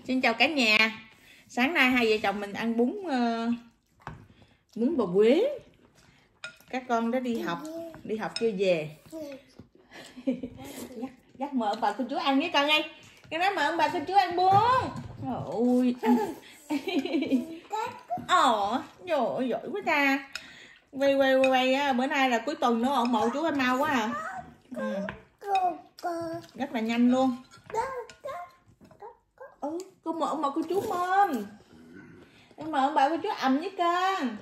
Xin chào cả nhà. Sáng nay hai vợ chồng mình ăn bún bò Huế. Các con đã đi học chưa về. Dắt mời ông bà cô chú ăn với con đi. Cái nói mời ông bà cô chú ăn bún. Ôi. Giỏi quá ta. Quay bữa nay là cuối tuần nữa, ông mộ chú ăn mau quá à. Rất là nhanh luôn. Cô mời ông bà cô chú mơm. Em mời ông bà cô chú ầm với con.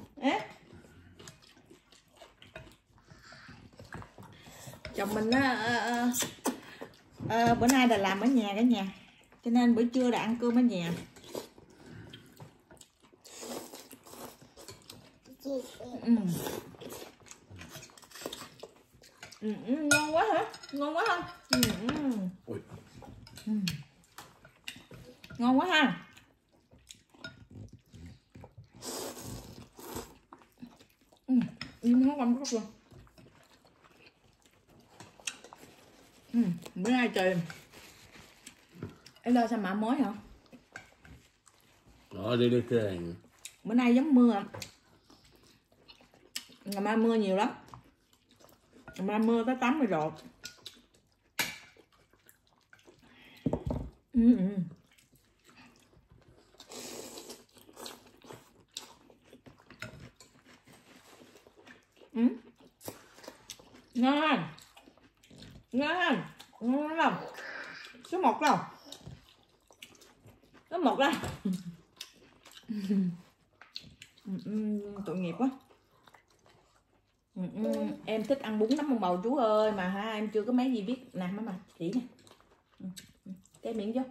Chồng mình bữa nay là làm ở nhà cả nhà, cho nên bữa trưa là ăn cơm ở nhà. Ngon quá hả? Ngon quá không? Ngon quá ha. Ngon lắm luôn. Bữa nay trời em lo sao mà mối hả? Đi trời. Bữa nay giống mưa. Ngày mai mưa nhiều lắm. Ngày mai mưa tới 80 độ. Ngon. Ngon. Ngon lắm. Số 1 đâu? Số 1 đây. Tội nghiệp quá. Em thích ăn bún lắm ông bầu chú ơi, mà ha em chưa có mấy gì biết. Nè mà chỉ nè. Cái miệng vô.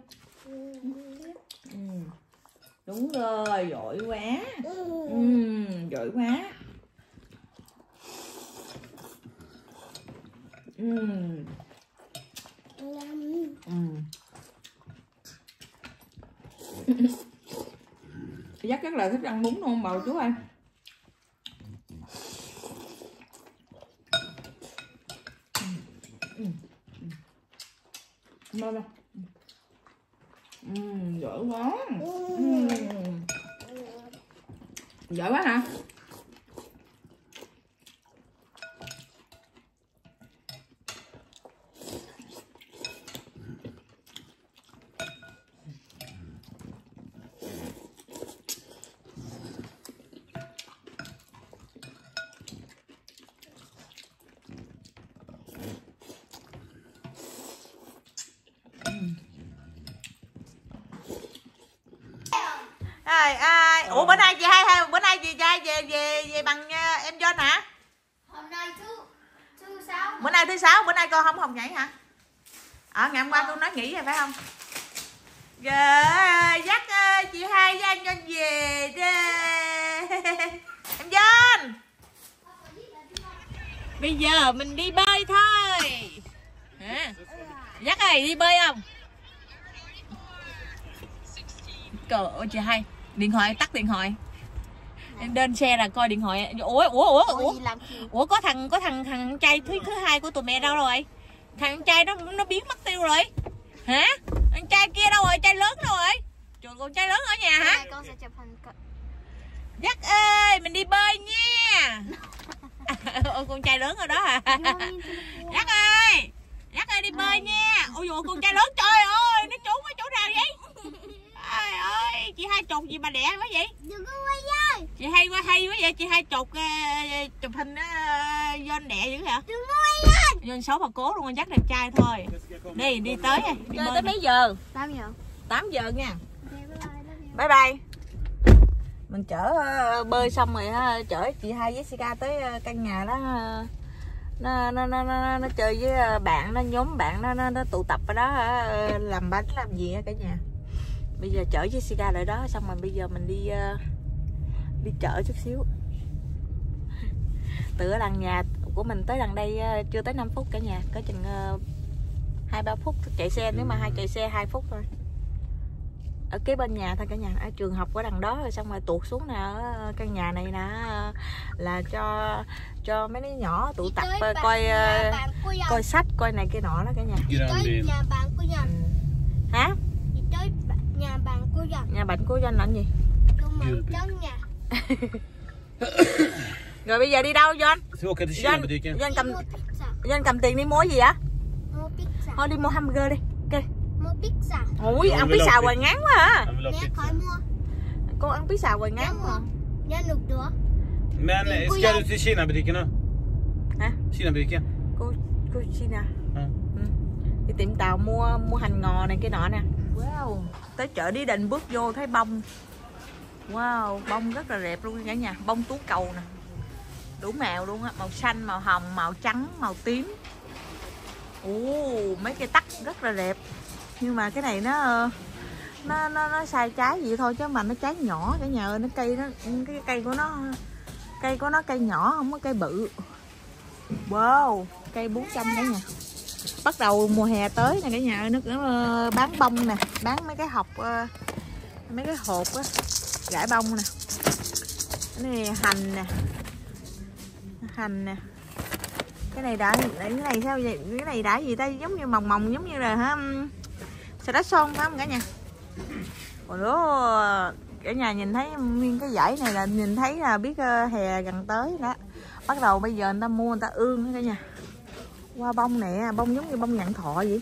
Đúng rồi, giỏi quá. Giỏi quá. Dắt rất là thích ăn bún luôn bầu chú ơi. Giỏi quá. Giỏi quá hả? Ủa bữa nay chị hay bữa nay chị trai về bằng em John hả? Hôm nay thứ sáu. Bữa nay thứ sáu, bữa nay con không học nhảy hả? Ngày hôm qua con nói nghỉ rồi phải không? Dắt chị hai với anh John về đi. Em John. Bây giờ mình đi bơi thôi. Dắt ơi đi bơi không? Trời ơi chị hai. Điện thoại tắt điện thoại. Em lên xe là coi điện thoại. Ủa có thằng trai thứ hai của tụi mẹ đâu rồi? Thằng trai đó nó biến mất tiêu rồi. Hả? Thằng trai kia đâu rồi? Trai lớn đâu rồi? Trời, con trai lớn ở nhà hả? Con sẽ chụp hình. Dắt ơi, mình đi bơi nha. Ôi con trai lớn ở đó hả? Dắt ơi đi bơi nha. Ôi dồi con trai lớn, trời ơi, nó trốn ở chỗ nào vậy? Trời ơi, chị hai chột gì mà đẻ quá vậy? Đừng có quay ơi. Chị hay quá vậy, chị hai chột chụp hình John đẻ dữ hả? Đừng có quay ơi. John xấu bà cố luôn, dắt đẹp trai thôi. Đi tới đi tới mấy giờ? 8 giờ. 8 giờ nha. Okay, bye. Mình chở bơi xong rồi ha, chở chị hai Jessica tới căn nhà đó. Nó chơi với bạn, nó nhóm bạn nó tụ tập ở đó làm bánh làm gì á cả nhà. Bây giờ chở Jessica lại đó, xong rồi bây giờ mình đi chợ chút xíu. Từ ở đằng nhà của mình tới đằng đây chưa tới 5 phút cả nhà, có chừng 2-3 phút chạy xe, nếu mà chạy xe 2 phút thôi. Ở kế bên nhà thôi cả nhà, ở trường học ở đằng đó, rồi xong rồi tuột xuống nè, ở căn nhà này nè là cho mấy đứa nhỏ tụ tập coi sách, coi này kia nọ đó cả nhà. Tới nhà bạn của Nhân. Hả? Tới nhà bệnh của Doanh là cái gì? Con mượn chân nha. Rồi bây giờ đi đâu Doanh? Doanh cầm tiền đi mua gì vậy? Mua pizza. Thôi đi mua hamburger đi. Ok. Mua pizza. Ui, ăn pizza hoài ngán quá à. Nè, khỏi mua. Cô ăn pizza hoài ngán quá. Dân được được. Men ska du till Kina-butiken då? Hả? Kina-butiken? Cô Kina. Ừ. Đi tiệm tàu mua hành ngò này cái nọ nè. Wow. Tới chợ Đi Định bước vô thấy bông. Wow, bông rất là đẹp luôn cả nhà. Bông tú cầu nè. Đủ màu luôn á, màu xanh, màu hồng, màu trắng, màu tím. Mấy cây tắc rất là đẹp. Nhưng mà cái này nó sai trái vậy thôi chứ mà nó trái nhỏ cả nhà ơi, cái cây của nó cây nhỏ không có cây bự. Wow, cây 400 cả nhà. Bắt đầu mùa hè tới nè cả nhà ơi, nó bán bông nè, bán mấy cái hộp á, rải bông nè. Cái này hành nè. Cái này cái này sao vậy? Cái này đã gì ta, giống như mồng giống như là ha xà đá son phải không cả nhà? Còn đó cả nhà nhìn thấy nguyên cái dãy này là nhìn thấy là biết hè gần tới đó. Bắt đầu bây giờ người ta mua người ta ương đó cả nhà. Qua bông nè, bông giống như bông nhạn thọ vậy.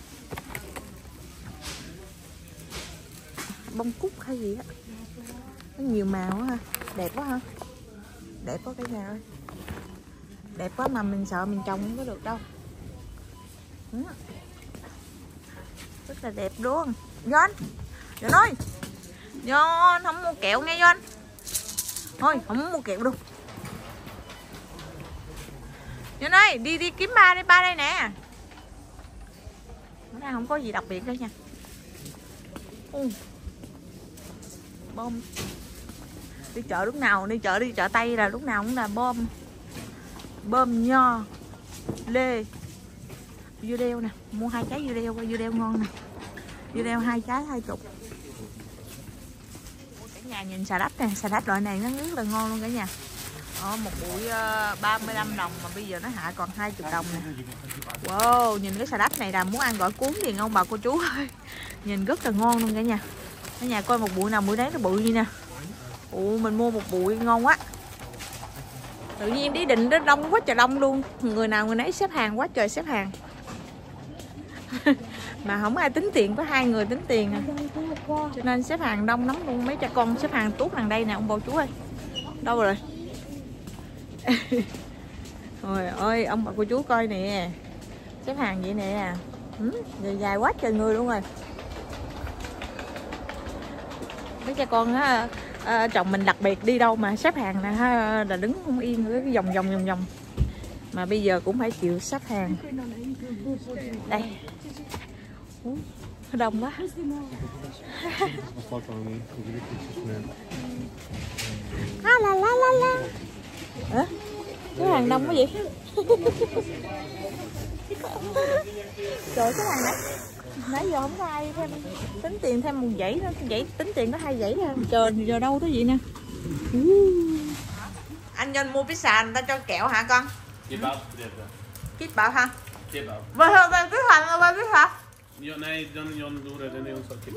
Bông cúc hay gì á. Nó nhiều màu á ha. Đẹp quá ha. Đẹp quá cả nhà ơi. Đẹp quá mà mình sợ mình trồng không có được đâu. Rất là đẹp luôn. Doanh ơi, Doanh không mua kẹo nghe Doanh. Thôi không muốn mua kẹo đâu. Doanh ơi, đi kiếm ba đây nè. Nó không có gì đặc biệt đâu nha. Bom. Đi chợ lúc nào, đi chợ Tây là lúc nào cũng là bom nho, lê, dưa leo nè, mua 2 trái dưa leo ngon nè, dưa leo 2 trái 20. Cả nhà nhìn xà lách nè, xà lách loại này nó rất là ngon luôn cả nhà. Một bụi 35 đồng mà bây giờ nó hạ còn 20 đồng nè. Wow, nhìn cái xà lách này là muốn ăn gỏi cuốn liền ông bà cô chú ơi. Nhìn rất là ngon luôn cả nhà. Cả nhà coi một bụi nào bụi đấy nó bự như nè. Mình mua một bụi ngon quá. Tự nhiên Đi Định nó đông quá trời đông luôn. Người nào người nấy xếp hàng quá trời xếp hàng. Mà không ai tính tiền, có 2 người tính tiền à. Cho nên xếp hàng đông lắm luôn. Mấy cha con xếp hàng tuốt đằng đây nè ông bà cô chú ơi. Đâu rồi? Trời ơi ông bà cô chú coi nè. Xếp hàng vậy nè. Dài quá trời người luôn rồi. Mấy cha con á, chồng mình đặc biệt đi đâu mà xếp hàng là đứng không yên, cái vòng. Mà bây giờ cũng phải chịu xếp hàng. Đây. Đông quá. Cái hàng đông quá vậy. Trời, cái hàng này nãy giờ không có ai thêm tính tiền thêm một dãy nữa, dãy tính tiền có 2 dãy thôi. Trời, giờ đâu tới vậy nè. Anh Doanh mua pizza người ta cho kẹo hả con? Kít bảo hả? Vâng, cái hàng là cái hả? Nej, John gjorde det när hon sa till.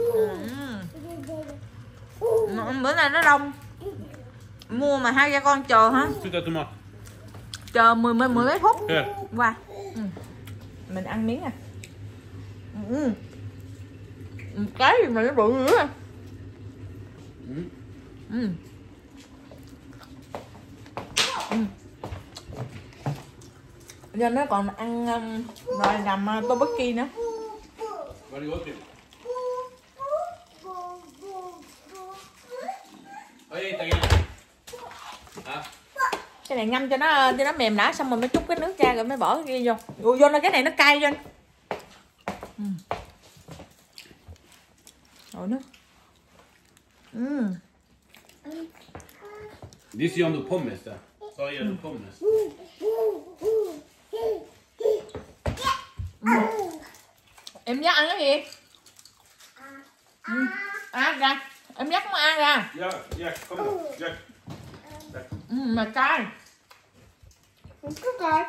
Bữa nay nó đông. Mua mà 2 cha con chờ hả? Tomat. Chờ mười mấy phút. Wow. Mình ăn miếng à. Một cái gì mà nó bự nữa à. Giờ nó còn ăn rồi làm tteokbokki nữa. Cái này ngâm cho nó mềm đã, xong rồi mới trút cái nước ra rồi mới bỏ cái kia vô. Vô nó cái này nó cay vô. Rồi nước. This gör du pommes där. Så gör du pommes. Em dắt ăn cái gì? Ăn ra. Em dắt muốn ăn ra. Ja, kom då. Jack. Mà cay. Không có cay.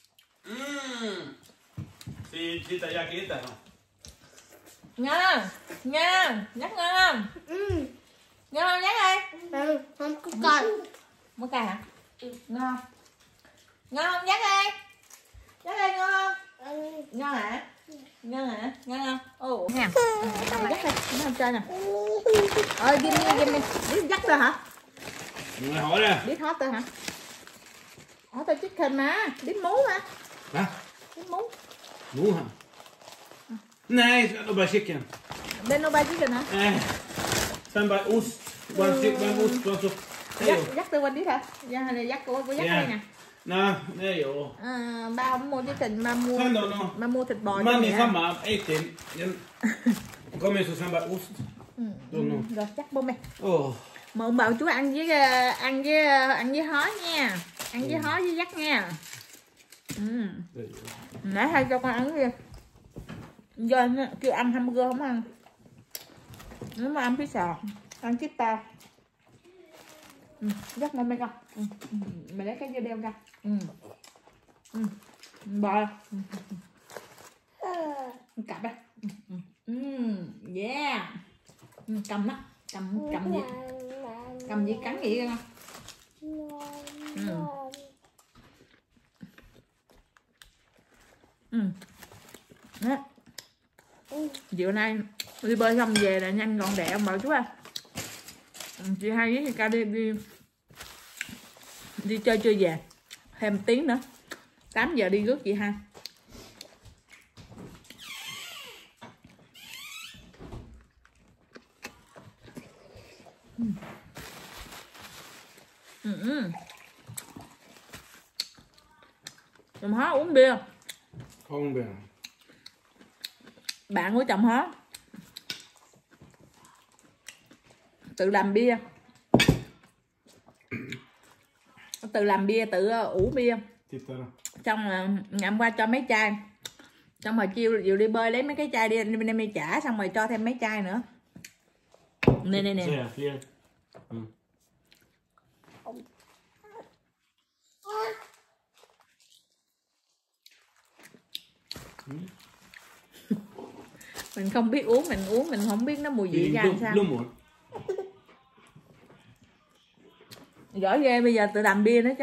Titta, Jack, hitta. Nha. Nha, nhắc ngon không? Ngon không, nhắc ơi. Không có con. Mua cay hả? Ngon. Ngon không, nhắc ơi? Nhắc ơi, ngon không? Ngon hả? Ngon hả? Ngon không? Ồ, nha. Dắt đây, nó không chơi nè. Ghim đi. Biết dắt thôi hả? Mày hỏi nè. Biết hót thôi hả? Hót tao chicken mà, biết mú mà. Va? Biết mú. Mú hả? Nej, det bara chicken. Bên nó bay chicken hả? Sen bara ost. Bara ost och så. Dắt tôi quanh đi hả? Dắt cô dắt đây nè. Nej, nej jo. Ba không mua chicken, ba mua thịt bò. Man är samma ägg. Kommer så sen bara ost. Rồi chắc bông mẹ. Åh. Mà ông bảo chú ăn với hó nha, ăn với hó với dắt nha. Nãy hay cho con ăn cái gì? Giờ kêu ăn hamburger không ăn. Nếu mà ăn pizza, ăn chip tao. Dắt mông mày con. Mày lấy cái dây đeo ra. Bò. Cặp đây. Yeah. Cầm á, cầm gì? Cầm gì cắn gì không? Đó. Chiều nay đi bơi xong về là nhanh gọn đẻ ông bảo chú à. Chị hai với chị ca đi chơi chưa về, thêm tiếng nữa 8 giờ đi rước chị hai. Chồng hó uống bia. Không bia. Bạn của chồng hó tự làm bia, tự ủ bia. Xong là ngày hôm qua cho mấy chai, xong rồi chiều đi bơi lấy mấy cái chai đi trả, xong rồi cho thêm mấy chai nữa. Nè. Mình không biết uống, mình không biết nó mùi vị ra làm sao. Giỏi ghê, bây giờ tự làm bia nữa chứ.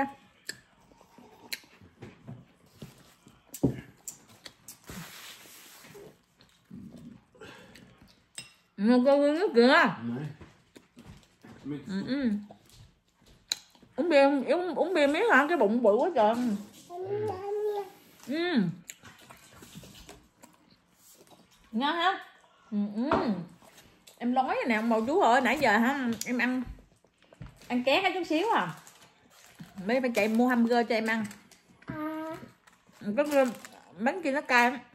Một cô nước kìa. Uống bia miếng hả? Cái bụng bự quá trời. Ngon không? Em nói nè ông bầu chú ơi, nãy giờ hả em ăn ké chút xíu à. Mấy phải chạy mua hamburger cho em ăn. Cái bánh kia nó cay lắm.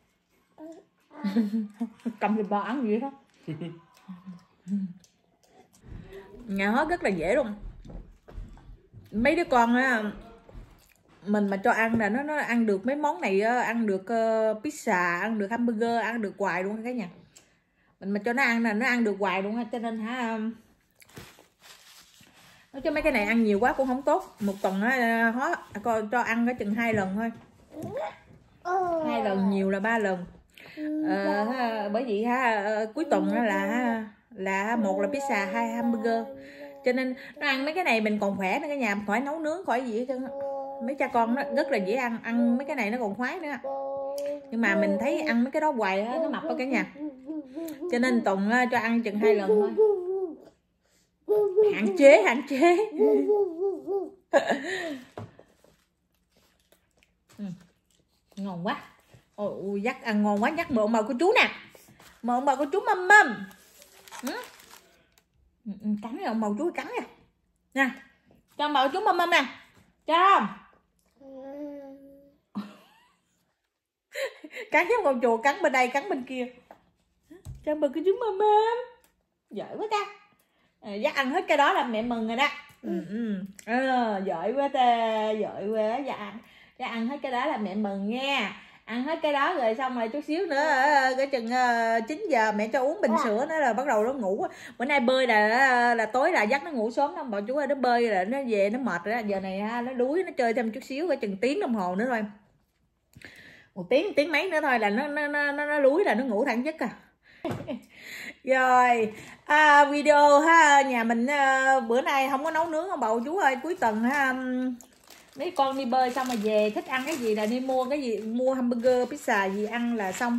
Cầm thịt bò ăn gì đó. Nhà hết rất là dễ luôn. Mấy đứa con á, mình mà cho ăn là nó ăn được mấy món này, ăn được pizza, ăn được hamburger, ăn được hoài luôn cả nhà. Mình mà cho nó ăn là nó ăn được hoài luôn ha, cho nên hả nói cho mấy cái này ăn nhiều quá cũng không tốt. Một tuần cho ăn có chừng 2 lần thôi. 2 lần, nhiều là 3 lần. Bởi vì cuối tuần là một là pizza, 2 hamburger. Cho nên nó ăn mấy cái này mình còn khỏe nữa cả nhà, khỏi nấu nướng khỏi gì hết trơn. Mấy cha con nó rất là dễ ăn mấy cái này nó còn khoái nữa. Nhưng mà mình thấy ăn mấy cái đó hoài nó mập đó cả nhà. Cho nên tuần cho ăn chừng 2 lần thôi. Hạn chế. Ngon quá. Ôi dắt ăn ngon quá, dắt mời ông bà của chú nè. Mời ông bà của chú mâm. Cắn nè, ông bà của chú cắn nè. Nè, cho ông bà của chú mâm nè. Cho không? Cắn giống con chùa, cắn bên đây, cắn bên kia. Cho ông bà của chú mâm. Giỏi quá ta. Dắt ăn hết cái đó là mẹ mừng rồi đó. Giỏi quá ta, giỏi quá. Dạ ăn hết cái đó là mẹ mừng nha. Ăn hết cái đó rồi xong rồi chút xíu nữa cái chừng 9 giờ mẹ cho uống bình sữa nữa là bắt đầu nó ngủ. Bữa nay bơi là tối là dắt nó ngủ sớm lắm, bảo chú ơi, nó bơi là nó về nó mệt rồi đó. Giờ này nó đuối, nó chơi thêm chút xíu cái chừng tiếng đồng hồ nữa thôi. Một tiếng mấy nữa thôi là nó đuối là nó ngủ thẳng giấc à. Rồi video ha, nhà mình bữa nay không có nấu nướng ông bà cô chú ơi, cuối tuần ha, mấy con đi bơi xong rồi về thích ăn cái gì là đi mua cái gì, mua hamburger pizza gì ăn là xong.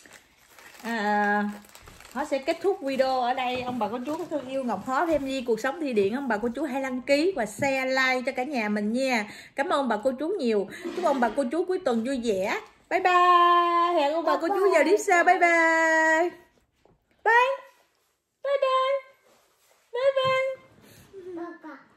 Họ sẽ kết thúc video ở đây. Ông bà cô chú có thương yêu Ngọc Hóa Family Cuộc Sống Thi Điện, ông bà cô chú hãy đăng ký và share like cho cả nhà mình nha. Cảm ơn ông bà cô chú nhiều. Chúc ông bà cô chú cuối tuần vui vẻ. Bye bye. Hẹn ông bà cô chú vào đi xa. Bye bye. Bye. Bye bye. Bye bye. Bye bye.